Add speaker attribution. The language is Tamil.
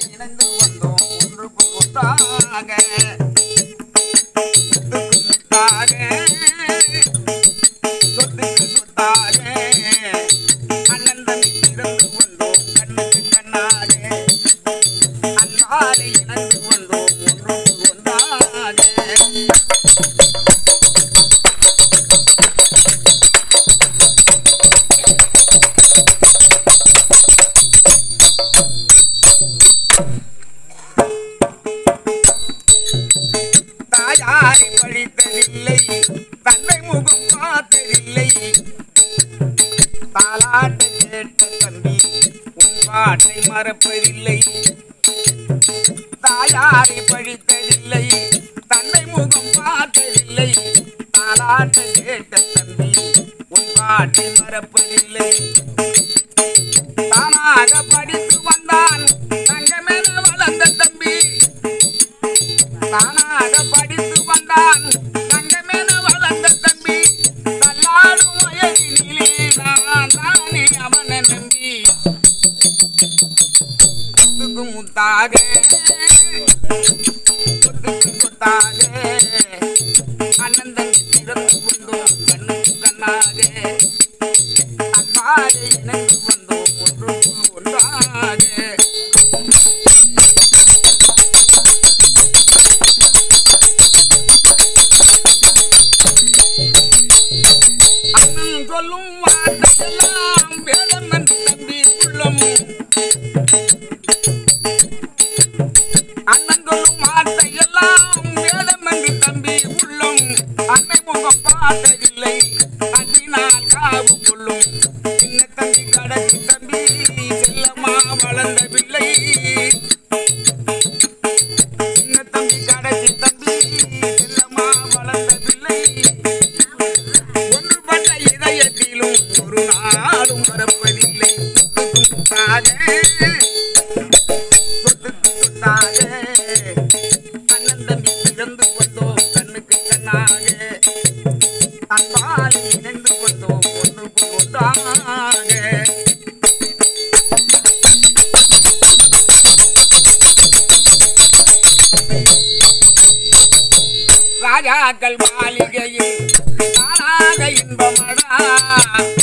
Speaker 1: இணைந்து வந்தோம் ஒன்றுக்கு ஒன்றாக சொத்துக்கு சொத்தாக அண்ணன் தம்பி பிறந்து வந்தோம் கண்ணுக்கு கண்ணாக அன்பாலே இணைந்து வந்தோம் ஒன்றுக்கு ஒன்றாக தாயாரை படித்ததில்லை தந்தை முகம் பார்த்ததில்லை தாலாட்டு கேட்ட தம்பி உன் பாட்டை மறப்பதில்லை தாயாரை படித்ததில்லை தந்தை முகம் பார்த்ததில்லை தாலாட்டு கேட்ட தம்பி உன் பாட்டை மறப்பதில்லை தானாக படித்து வந்தான் தங்கமென வளர்ந்த தம்பி தானாக படித்து வந்தான் தங்கமென வளர்ந்த தம்பி தள்ளாடும் வயதினிலே நான் தானே அவனை நம்பி முத்துக்கு முத்தாக சொத்துக்கு சொத்தாக அண்ணன் தம்பி பிறந்து வந்தோம் கண்ணுக்கு கண்ணாக அன்பாலே இணைந்து வந்தோம் ஒன்றுக்கு ஒன்றாக அண்ணன் சொல்லும் வார்த்தையெல்லாம் வேதம் என்று தம்பி உள்ளம் அண்ணன் சொல்லும் வார்த்தையெல்லாம் வேதம் என்று தம்பி உள்ளம் அன்னை முகம் பார்த்ததில்லை அன்பினால் காவு கொள்ளும் சின்ன தம்பி கடைசி தம்பி செல்லமா வளர்ந்த பிள்ளை சின்ன தம்பி கடைசி தம்பி செல்லமா வளர்ந்த பிள்ளை ஒன்றுபட்ட இதயத்திலும் ஒரு நாளும் மறப்பதில்லை சொத்துக்கு சொத்தாக அண்ணன் தம்பி பிறந்து வந்தோம் கண்ணுக்கு கண்ணாக அன்பால் இணைந்து வந்தோம் ஒன்றுக்கு ஒன்றாக ராஜாக்கள் மாளிகையில் தானாக இன்பமடா